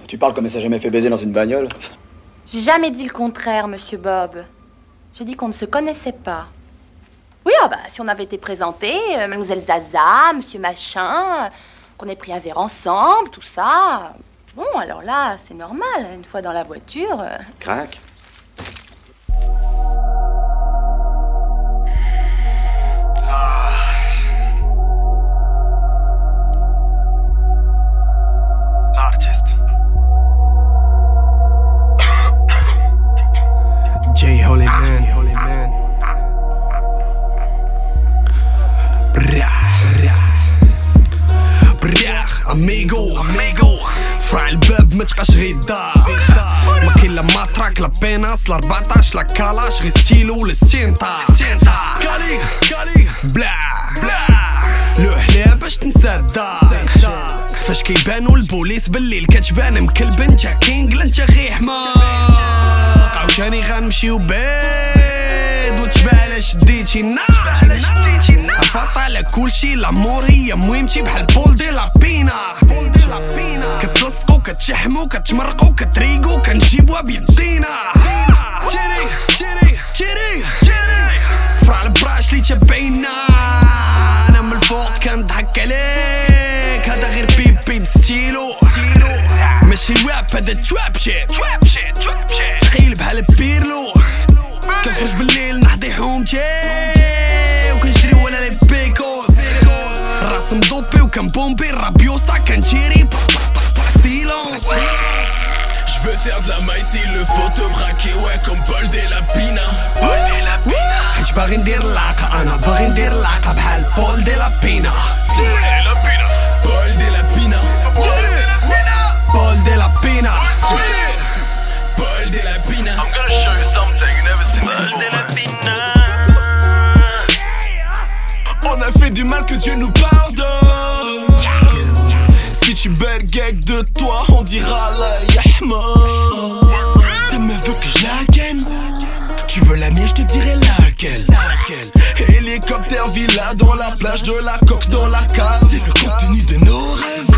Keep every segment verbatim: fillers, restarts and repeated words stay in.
Tu parles comme elle s'est jamais fait baiser dans une bagnole. J'ai jamais dit le contraire, monsieur Bob. J'ai dit qu'on ne se connaissait pas. Oui, ah bah, si on avait été présentés, euh, mademoiselle Zaza, monsieur Machin, qu'on ait pris un verre ensemble, tout ça... Bon, alors là, c'est normal, une fois dans la voiture... Euh... Crac. J Holy Man, Holy Man. Bra, bra, bra, amigo, amigo. فرع الباب ما تبقاش غير الدار. ما كاين لا ماتراك لا بيناس لا أربعطاش لا كالاش غير ستيلو ولا ستينتا. كالي كالي بلا بلا لوح ليها باش تنسى الدار. فاش كيبانو البوليس بالليل كتبان مكلب انت كينغ انت غير حمار. عاوتاني غنمشيو بيض وتشبع على شديتي النار. عفاط على كلشي لامور هي مهمتي بحال بول دي لا بينا. كتلصقو كتشحمو كتمرقو كتريقو كنجيبوها بيدينا. تيري تيري تيري فرع البراش لي تبعينا. انا من الفوق كنضحك عليك هذا غير بيبي بستيلو. ماشي راب هذا تراب شيت. تخيل بحال بيرلو. كنخرج بالليل نحضي حومتي وكنشري ولا لي بيكوز. الراس مضوبي وكنبومبي الرابيوسا كنتيري silence. Je veux faire de la maille si le faut te braquer, ouais, comme Paul de la Pina. Paul de la Pina. حيت باغي ندير لاقة انا باغي ندير لاقة بحال بول دي لا بينا. Paul de la Pina. Paul de la Pina. Paul de la Pina. I'm gonna show you something you never seen. Paul de la Pina. On a fait du mal, que Dieu nous pardonne. Si tu bergueques de toi, on dira la yahma. Ta meuf veut que je la gagne. Tu veux la mienne, je te dirai laquelle. Laquelle. Hélicoptère, villa dans la plage, de la coque dans la case. C'est le contenu de nos rêves.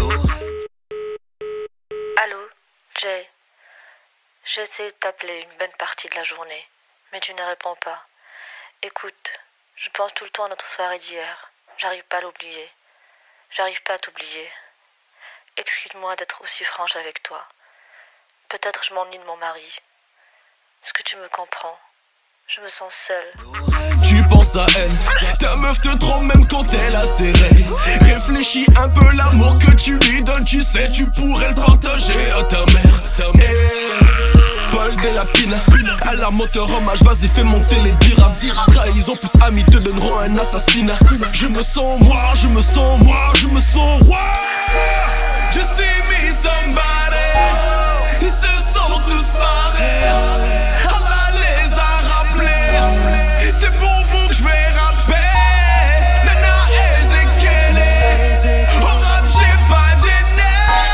Allô, Jay. J'ai essayé de t'appeler une bonne partie de la journée, mais tu ne réponds pas. Écoute, je pense tout le temps à notre soirée d'hier. J'arrive pas à l'oublier. J'arrive pas à t'oublier. Excuse-moi d'être aussi franche avec toi. Peut-être je m'ennuie de mon mari. Est-ce que tu me comprends? Je me sens seule. Tu penses à elle, ta meuf te trompe même quand elle a ses règles. Réfléchis un peu l'amour que tu lui donnes, tu sais, tu pourrais le partager à ta mère. Hey, Paul de la Pina, à la moteur hommage, vas-y fais monter les dirhams. Trahison plus amis te donneront un assassinat. Je me sens moi, je me sens moi, je me sens roi. Je see me somebody, ils se sont tous barrés. Allah les a rappelés, c'est pour vous que je vais rapper. Nana Ezekele, au rap j'ai pas d'aîné.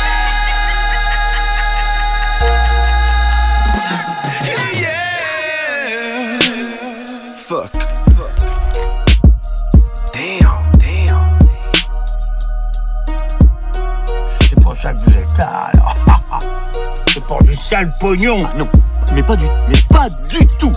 Yeah. Fuck. Damn, damn. C'est pour ça que vous êtes là, alors. C'est pour du sale pognon. Ah non, mais pas du, mais pas du tout.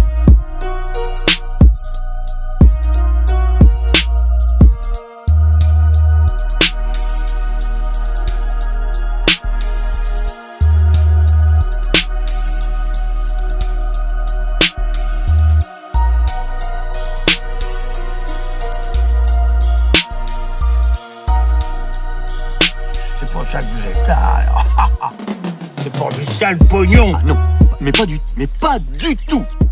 C'est pour ça que vous êtes là, alors. C'est pour du sale pognon. Ah non, mais pas du, mais pas du tout.